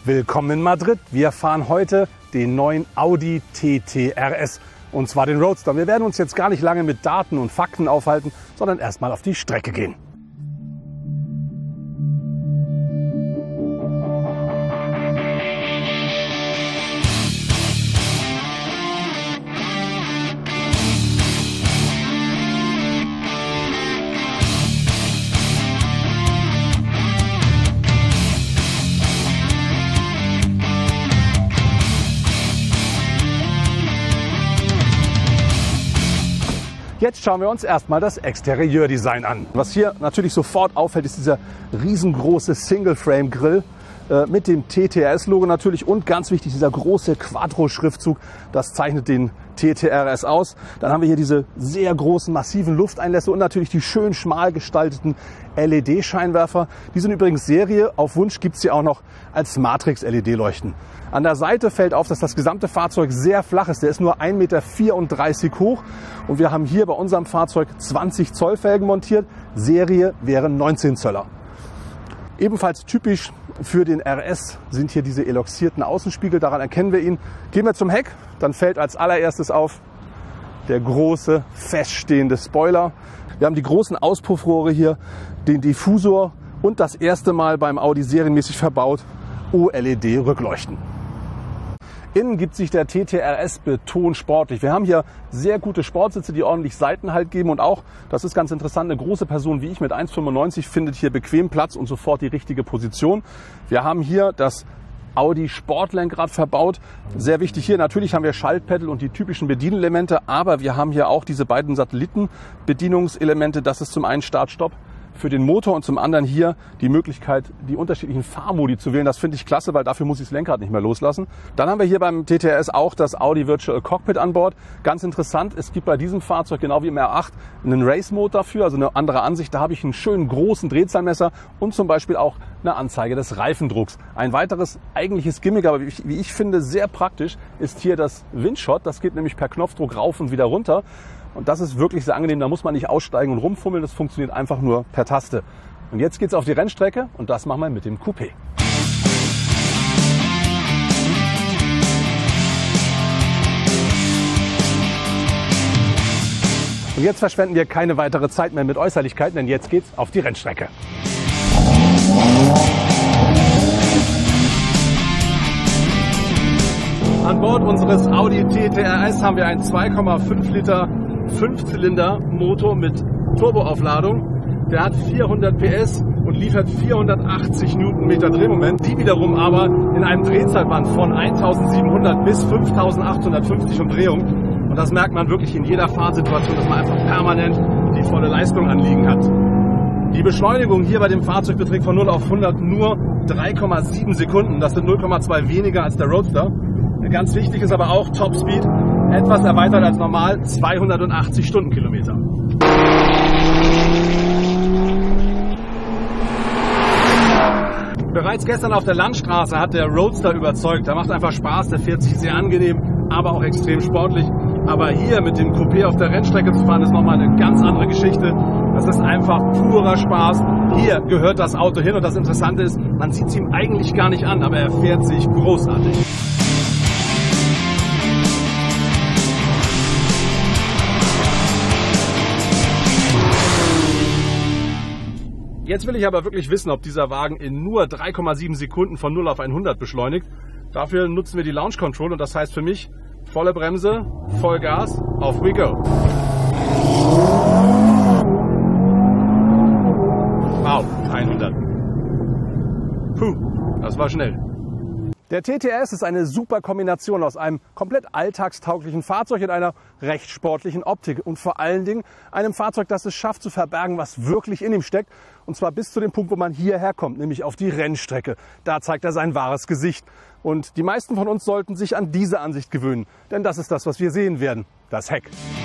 Willkommen in Madrid. Wir fahren heute den neuen Audi TT RS und zwar den Roadster. Wir werden uns jetzt gar nicht lange mit Daten und Fakten aufhalten, sondern erstmal auf die Strecke gehen. Jetzt schauen wir uns erstmal das Exterieurdesign an. Was hier natürlich sofort auffällt, ist dieser riesengroße Single-Frame-Grill mit dem TTRS-Logo natürlich und ganz wichtig, dieser große Quattro-Schriftzug, das zeichnet den TTRS aus. Dann haben wir hier diese sehr großen, massiven Lufteinlässe und natürlich die schön schmal gestalteten LED-Scheinwerfer. Die sind übrigens Serie. Auf Wunsch gibt es sie auch noch als Matrix-LED-Leuchten. An der Seite fällt auf, dass das gesamte Fahrzeug sehr flach ist. Der ist nur 1,34 Meter hoch und wir haben hier bei unserem Fahrzeug 20 Zoll Felgen montiert. Serie wären 19 Zöller. Ebenfalls typisch für den RS sind hier diese eloxierten Außenspiegel. Daran erkennen wir ihn. Gehen wir zum Heck, dann fällt als allererstes auf der große feststehende Spoiler. Wir haben die großen Auspuffrohre hier, den Diffusor und das erste Mal beim Audi serienmäßig verbaut OLED-Rückleuchten. Innen gibt sich der TTRS betonsportlich. Wir haben hier sehr gute Sportsitze, die ordentlich Seitenhalt geben und auch, das ist ganz interessant, eine große Person wie ich mit 1,95 findet hier bequem Platz und sofort die richtige Position. Wir haben hier das Audi Sportlenkrad verbaut. Sehr wichtig hier, natürlich haben wir Schaltpedal und die typischen Bedienelemente, aber wir haben hier auch diese beiden Satellitenbedienungselemente. Das ist zum einen Start-Stopp für den Motor und zum anderen hier die Möglichkeit, die unterschiedlichen Fahrmodi zu wählen. Das finde ich klasse, weil dafür muss ich das Lenkrad nicht mehr loslassen. Dann haben wir hier beim TTRS auch das Audi Virtual Cockpit an Bord. Ganz interessant, es gibt bei diesem Fahrzeug, genau wie im R8, einen Race-Mode dafür, also eine andere Ansicht. Da habe ich einen schönen großen Drehzahlmesser und zum Beispiel auch eine Anzeige des Reifendrucks. Ein weiteres eigentliches Gimmick, aber wie ich finde sehr praktisch, ist hier das Windshot. Das geht nämlich per Knopfdruck rauf und wieder runter. Und das ist wirklich sehr angenehm, da muss man nicht aussteigen und rumfummeln, das funktioniert einfach nur per Taste. Und jetzt geht's auf die Rennstrecke und das machen wir mit dem Coupé. Und jetzt verschwenden wir keine weitere Zeit mehr mit Äußerlichkeiten, denn jetzt geht's auf die Rennstrecke. An Bord unseres Audi TTRS haben wir einen 2,5 Liter 5-Zylinder-Motor mit Turboaufladung. Der hat 400 PS und liefert 480 Newtonmeter Drehmoment. Die wiederum aber in einem Drehzahlband von 1700 bis 5850 Umdrehungen. Und das merkt man wirklich in jeder Fahrsituation, dass man einfach permanent die volle Leistung anliegen hat. Die Beschleunigung hier bei dem Fahrzeug beträgt von 0 auf 100 nur 3,7 Sekunden. Das sind 0,2 weniger als der Roadster. Ganz wichtig ist aber auch Topspeed, etwas erweitert als normal, 280 Stundenkilometer. Bereits gestern auf der Landstraße hat der Roadster überzeugt. Der macht einfach Spaß, der fährt sich sehr angenehm, aber auch extrem sportlich. Aber hier mit dem Coupé auf der Rennstrecke zu fahren, ist nochmal eine ganz andere Geschichte. Das ist einfach purer Spaß. Hier gehört das Auto hin und das Interessante ist, man sieht es ihm eigentlich gar nicht an, aber er fährt sich großartig. Jetzt will ich aber wirklich wissen, ob dieser Wagen in nur 3,7 Sekunden von 0 auf 100 beschleunigt. Dafür nutzen wir die Launch Control und das heißt für mich volle Bremse, Vollgas, off we go. Wow, 100. Puh, das war schnell. Der TTRS ist eine super Kombination aus einem komplett alltagstauglichen Fahrzeug in einer recht sportlichen Optik und vor allen Dingen einem Fahrzeug, das es schafft zu verbergen, was wirklich in ihm steckt. Und zwar bis zu dem Punkt, wo man hierher kommt, nämlich auf die Rennstrecke. Da zeigt er sein wahres Gesicht. Und die meisten von uns sollten sich an diese Ansicht gewöhnen, denn das ist das, was wir sehen werden, das Heck.